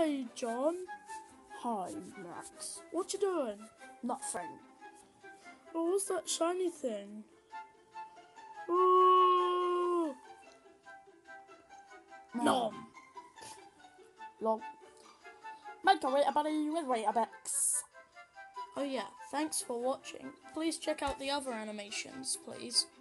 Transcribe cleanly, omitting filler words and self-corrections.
Hi, John. Hi, Max. What you doing? Nothing. Oh, what's that shiny thing? Ooh! Nom! Long. Make a Weetabix with Weetabix. Oh yeah, thanks for watching. Please check out the other animations, please.